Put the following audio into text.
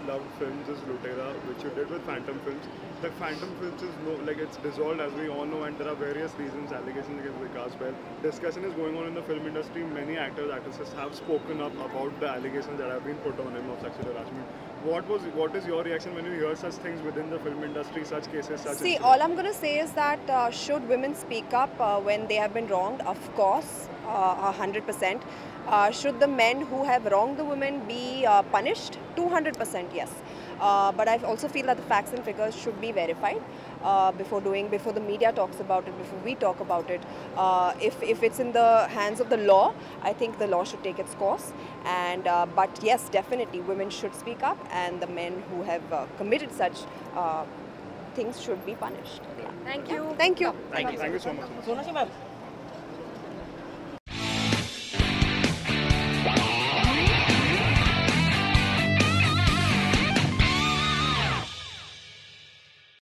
loved films is Lutera, which you did with Phantom Films. The Phantom Films is it's dissolved, as we all know, and there are various reasons, allegations against Vikas Bahl. Discussion is going on in the film industry. Many actors, actresses have spoken up about the allegations that have been put on him of sexual harassment. What is your reaction when you hear such things within the film industry, such cases, such See, incidents? all I'm going to say is that should women speak up when they have been wronged? Of course, 100%. Should the men who have wronged the women be punished? 200% yes. But I also feel that the facts and figures should be verified before the media talks about it, before we talk about it. If it's in the hands of the law, I think the law should take its course. And but yes, definitely women should speak up, and the men who have committed such things should be punished. Thank you. Thank you. Thank you so much. Sonakshi ma'am.